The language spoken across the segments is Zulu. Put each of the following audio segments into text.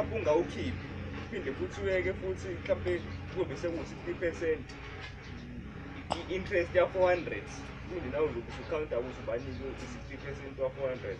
mhlawumbe ungawukhiphi phinde futhi uyeke futhi mhlawumbe kube seku-60% i-interest ya-400 phinde nawe ngoba usukhawunta ukuthi ubanike i-60% wa-400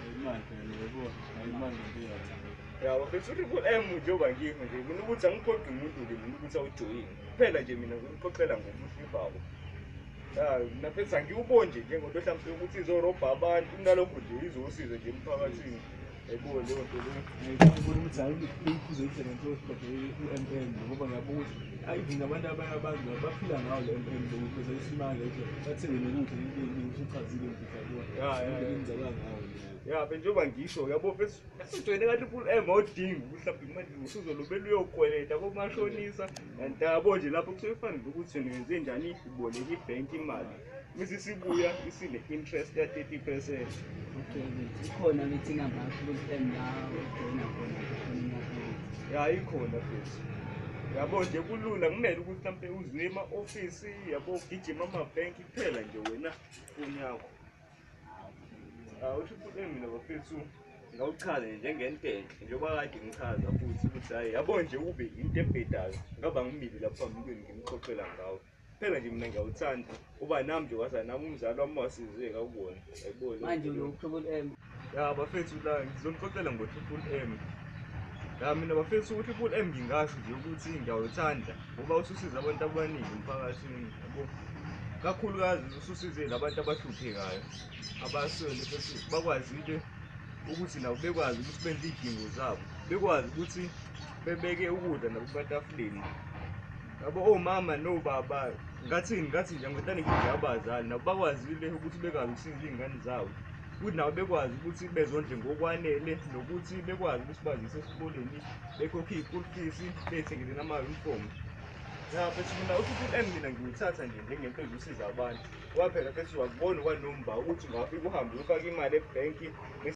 ya bafethu u-Triple M njengoba ngikho nje mina ukuthi angiphoqi umuntu-ke mina ukuthi awujoyine kuphela nje mina ngikuxoxela ngobuhle bawo. Nafethu angiwuboni nje njengoba mhlawumbe ukuthi izorobha abantu kunalokho nje izosiza nje emphakathini. Yebo leyo nto leyo ngiyabona ukuthi hayi uzoyisebenzisa u-M_M ngoba ngiyabona ukuthi even abantu abanye abantu baphila ngawo le M_M ukuze isimanga bathenge nokudla usuchazile ngiyabona ya njengoba ngisho yabo mfethu ujoyine ka-Triple M awudingi mhlawumbe manje usuzolobela uyokweleta komashonisa yabo nje lapho kusuke kufana nokuthi ngenze njani uboleka ibhenki imali bese sibuya isine-interest ya-30%. Ikhona meeting about Woodlands la ujoyina khona ya ikhona futhi yabo nje kulula kumele ukuthi mhlawumbe uziwe ema-ofisi yabo ugijima amabhenki kuphela nje wena ifoni yakho. U-Triple M mina bafethu ngawuchaza njengentenhle njengoba kade ngichaza futhi ukuthi hayi yabo nje ube into ebhedayo ngaba ngimile lapha phambili ngimxoxela ngawo phela nje mina ngiyawuthanda uba nami nje kwasa nami umzali wami wasize kakubona yayibona manje lo-Triple M ya bafethu la ngizomxoxela ngo-Triple M. Ya mina bafethu u-Triple M ngingasho nje ukuthi ngiyawuthanda ngoba ususiza abantu abaningi emphakathini yabo kakhulukazi ususize labantu abahluphekayo abaswele futhi bakwazile ukuthi nabo bekwazi ukuthi benze idingo zabo bekwazi ukuthi bebeke ukudla nabo ematafuleni yabo omama nobaba ngathi nje ngicela ngithi abazali nabo bakwazile ukuthi bekwazi ukusiza izingane zabo ukuthi nabo bekwazi ukuthi bezondle ngokwanele nokuthi bekwazi ukuthi bazise esikoleni bekhokhe i-school fees bethengele nama-uniform. Ya bese mina u-Triple M mina ngiwuthatha nje njengento ezosiza abantu ngoba phela bese uyakubona kwanomba ukuthi ungafika uhambe uyofaka imali ebhenki